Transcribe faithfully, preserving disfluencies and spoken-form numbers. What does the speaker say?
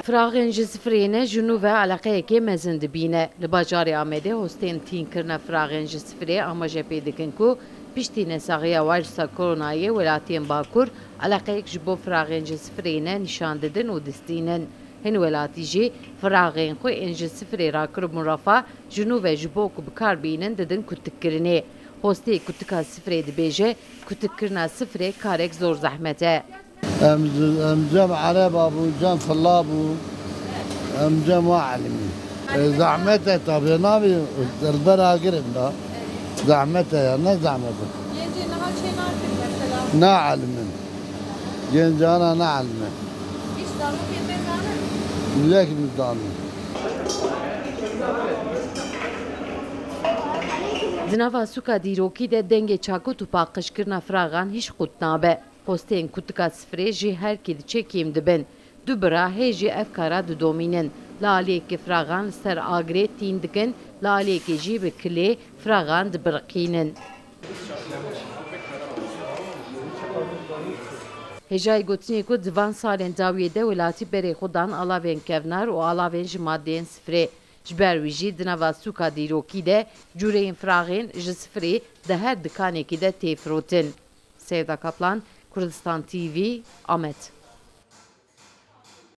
Frağın ji sifrêne ji nû ve alaqeyekê mezin dibîne. Li bajarê Amedê hostên tînkirina frağên ji sifrê amaje pê dikin ku piştî nesaxiya wayrusa koronayê welatiyên Bakur alaqeyek ji bo frağên ji sifrêne nîşan didin û distînin. Hin welatî jî frağên xwe ên ji sifrê rakiribûn refa ji nû ve ji bo ku bikarbînin didin kutikkirinê. Hostê kutika sifrê dibêje kutikkirina sifrê karek zor zehmet e. Em cem araba bu, cem fılla bu, em cem alimi. Zahmet et tabi, nabi elbera girin da. Zahmet ya, ne zahmet et? Yence ne şey ne yapayım mesela? Ne alimin? Yence ana ne alimin? Hiç darlık yetmez anı. Lek mi dani? Di nava suka dîrokî de dengê çakût û paqijkirina fragan hîç qut nabe. Hostên kutika sifrê jî herkê diçekîm dibin. Du bira hê jî ev kara didomînin. Li aliyekê fragan li ser agirê tîn dikin, li aliyekê jî bi kilê fragan dibiriqînin. Hêjayê gotinê ku di van salên dawiyê de welatî berê xwe dan alavên kevnar û alavên ji maddeyên sifrê. Ji ber wî jî di nava suka dîrokî de cûreyên fraxên ji sifrê di her dikanekî de tê firotin. Sevda Kaplan, Kurdistan T V, Amed.